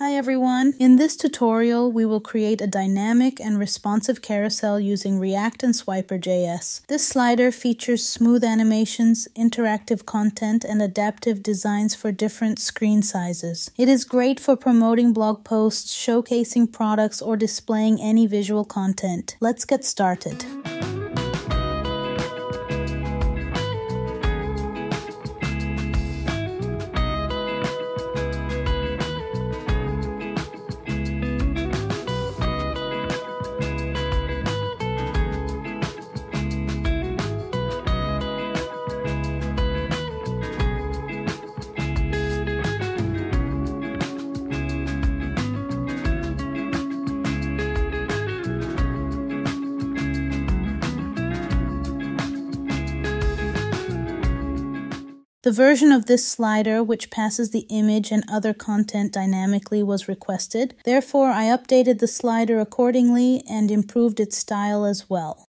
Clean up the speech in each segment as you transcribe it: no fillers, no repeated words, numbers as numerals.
Hi everyone! In this tutorial, we will create a dynamic and responsive carousel using React and Swiper.js. This slider features smooth animations, interactive content, and adaptive designs for different screen sizes. It is great for promoting blog posts, showcasing products, or displaying any visual content. Let's get started. The version of this slider which passes the image and other content dynamically was requested. Therefore, I updated the slider accordingly and improved its style as well.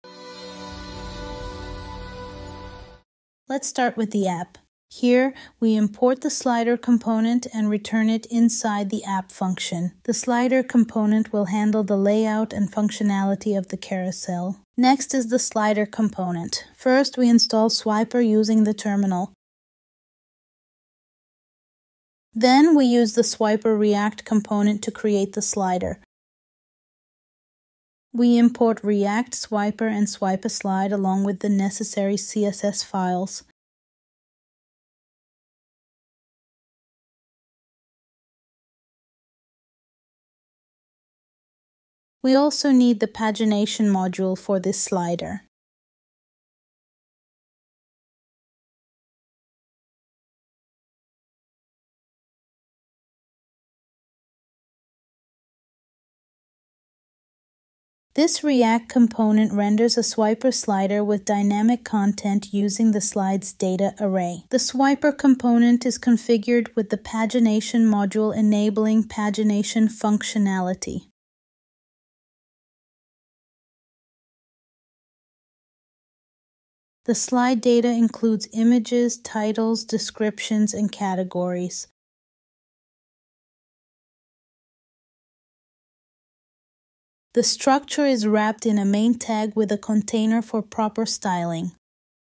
Let's start with the app. Here, we import the slider component and return it inside the app function. The slider component will handle the layout and functionality of the carousel. Next is the slider component. First, we install Swiper using the terminal. Then we use the Swiper React component to create the slider. We import React, Swiper, and Swipe-Aside along with the necessary CSS files. We also need the pagination module for this slider. This React component renders a Swiper slider with dynamic content using the slide's data array. The Swiper component is configured with the pagination module enabling pagination functionality. The slide data includes images, titles, descriptions, and categories. The structure is wrapped in a main tag with a container for proper styling.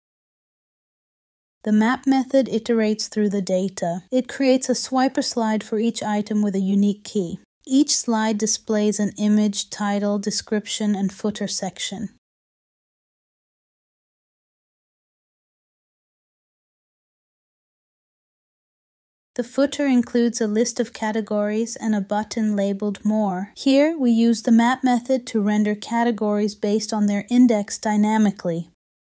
The map method iterates through the data. It creates a Swiper slide for each item with a unique key. Each slide displays an image, title, description, and footer section. The footer includes a list of categories and a button labeled More. Here, we use the map method to render categories based on their index dynamically.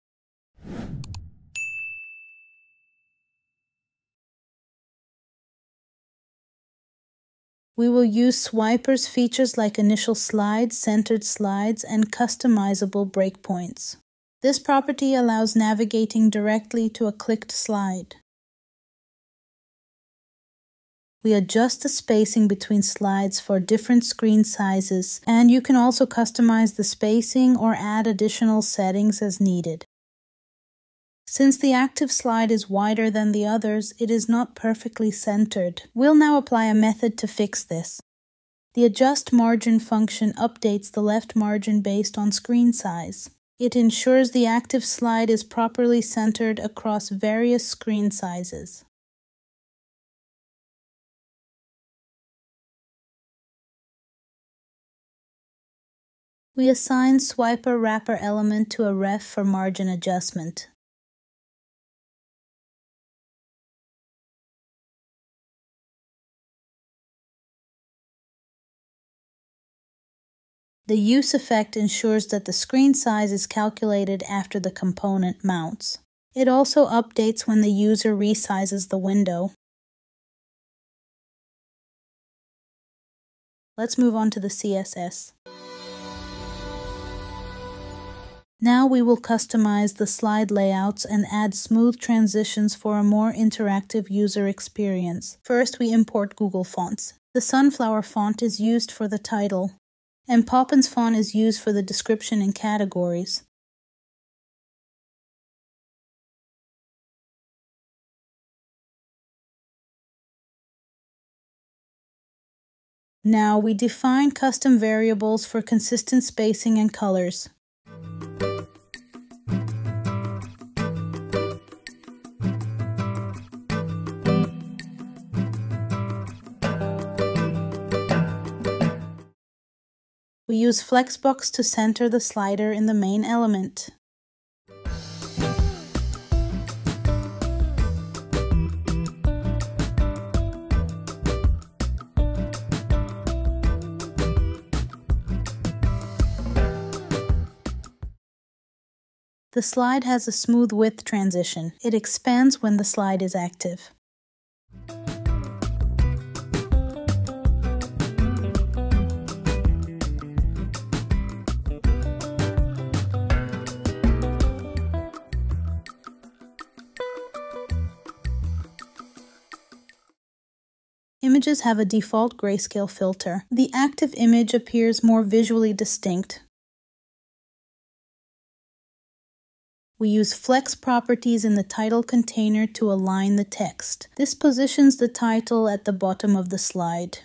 We will use Swiper's features like initial slides, centered slides, and customizable breakpoints. This property allows navigating directly to a clicked slide. We adjust the spacing between slides for different screen sizes, and you can also customize the spacing or add additional settings as needed. Since the active slide is wider than the others, it is not perfectly centered. We'll now apply a method to fix this. The adjust margin function updates the left margin based on screen size. It ensures the active slide is properly centered across various screen sizes. We assign Swiper wrapper element to a ref for margin adjustment. The use effect ensures that the screen size is calculated after the component mounts. It also updates when the user resizes the window. Let's move on to the CSS. Now we will customize the slide layouts and add smooth transitions for a more interactive user experience. First, we import Google Fonts. The Sunflower font is used for the title, and Poppins font is used for the description and categories. Now we define custom variables for consistent spacing and colors. We use Flexbox to center the slider in the main element. The slide has a smooth width transition. It expands when the slide is active. Images have a default grayscale filter. The active image appears more visually distinct. We use Flex properties in the title container to align the text. This positions the title at the bottom of the slide.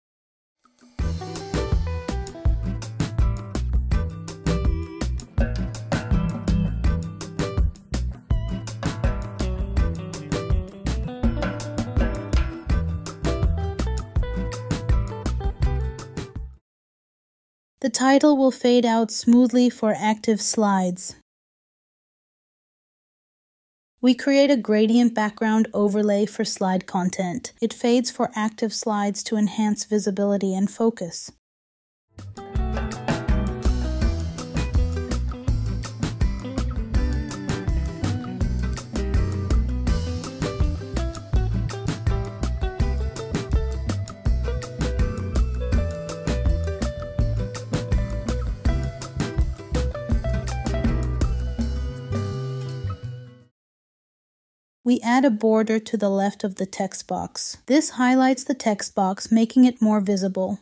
The title will fade out smoothly for active slides. We create a gradient background overlay for slide content. It fades for active slides to enhance visibility and focus. We add a border to the left of the text box. This highlights the text box, making it more visible.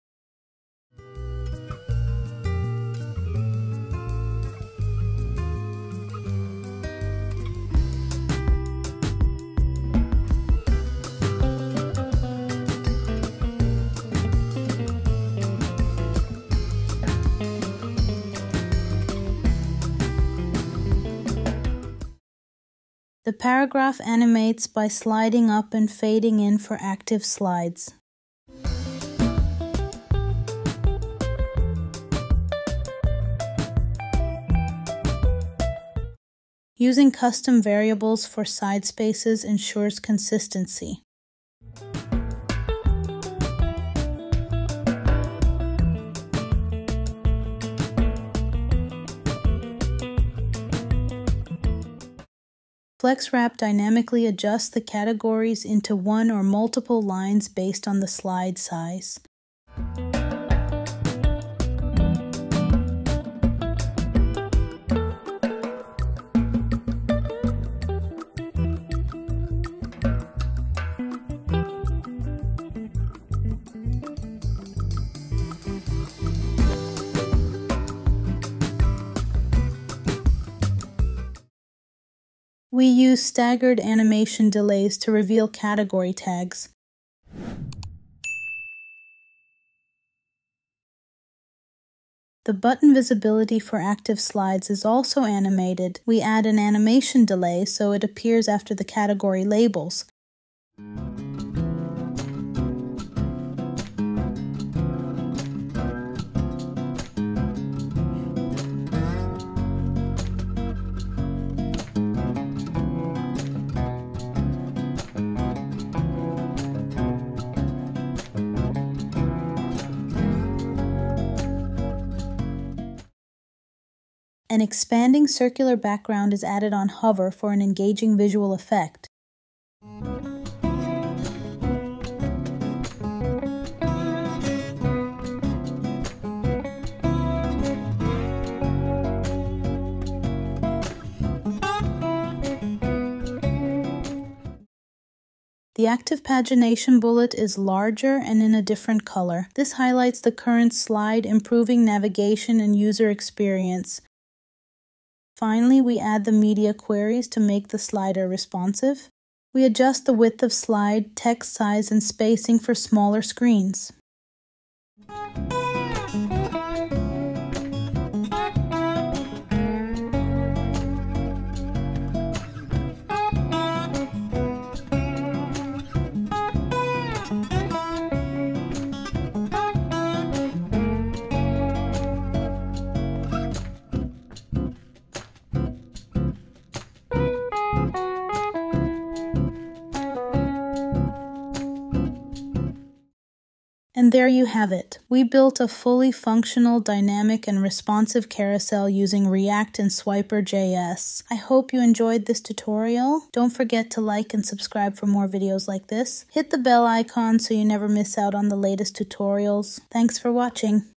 The paragraph animates by sliding up and fading in for active slides. Using custom variables for side spaces ensures consistency. FlexWrap dynamically adjusts the categories into one or multiple lines based on the slide size. We use staggered animation delays to reveal category tags. The button visibility for active slides is also animated. We add an animation delay so it appears after the category labels. An expanding circular background is added on hover for an engaging visual effect. The active pagination bullet is larger and in a different color. This highlights the current slide, improving navigation and user experience. Finally, we add the media queries to make the slider responsive. We adjust the width of slide, text size, and spacing for smaller screens. And there you have it. We built a fully functional, dynamic, and responsive carousel using React and Swiper.js. I hope you enjoyed this tutorial. Don't forget to like and subscribe for more videos like this. Hit the bell icon so you never miss out on the latest tutorials. Thanks for watching.